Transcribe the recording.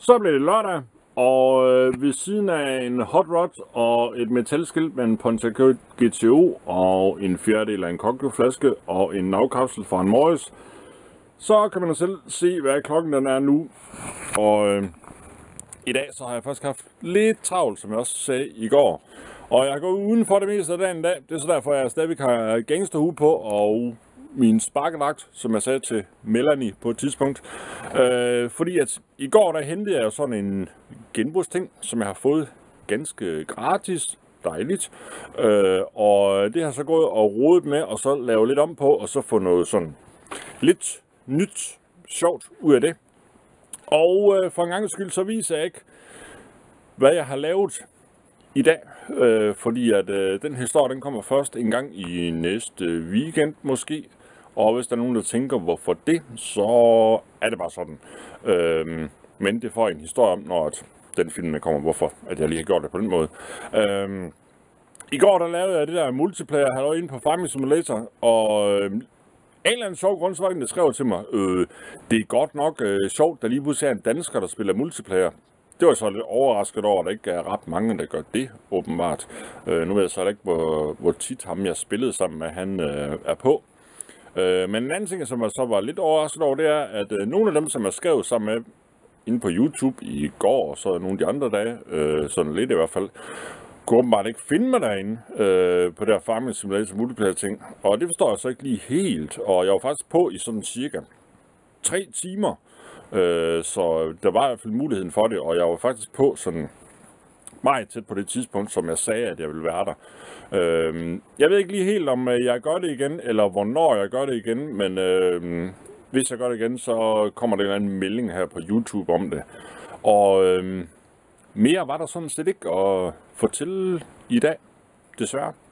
Så blev det lørdag, og ved siden af en hot rod og et metalskilt med en Pontiac GTO og en fjerdedel af en cocktailflaske og en navkapsel fra en Morris, så kan man selv se, hvad klokken den er nu. Og i dag så har jeg faktisk haft lidt travlt, som jeg også sagde i går. Og jeg går uden for det meste af dagen i dag. Det er så derfor, jeg stadigvæk har gangsterhue på og min sparkedragt, som jeg sagde til Melanie på et tidspunkt. Fordi at i går der hentede jeg sådan en genbrugsting, som jeg har fået ganske gratis. Dejligt. Og det har så gået og rodet med, og så lave lidt om på, og så få noget sådan lidt nyt, sjovt ud af det. Og for en gangs skyld, så viser jeg ikke, hvad jeg har lavet i dag, fordi at den historie, den kommer først en gang i næste weekend måske. Og hvis der er nogen, der tænker, hvorfor det, så er det bare sådan. Men det får en historie om, når den film kommer, hvorfor at jeg lige har gjort det på den måde. I går der lavede jeg det der multiplayer halløj inde på Farming Simulator, og en eller anden sjov grund, så var der skrev til mig, det er godt nok sjovt, der lige pludselig er en dansker, der spiller multiplayer. Det var så lidt overrasket over, at der ikke er ret mange, der gør det, åbenbart. Nu ved jeg så ikke, hvor tit ham jeg spillede sammen med, han er på. Men en anden ting, som jeg så var lidt overrasket over, det er, at nogle af dem, som jeg skrev sammen med inde på YouTube i går, og så nogle af de andre dage, sådan lidt i hvert fald, kunne åbenbart ikke finde mig derinde på det her Farming Simulator multiplayer ting. Og det forstår jeg så ikke lige helt, og jeg var faktisk på i sådan cirka 3 timer. Så der var i hvert fald muligheden for det, og jeg var faktisk på sådan meget tæt på det tidspunkt, som jeg sagde, at jeg ville være der. Jeg ved ikke lige helt, om jeg gør det igen, eller hvornår jeg gør det igen, men hvis jeg gør det igen, så kommer der en eller anden melding her på YouTube om det. Og mere var der sådan set ikke at fortælle i dag, desværre.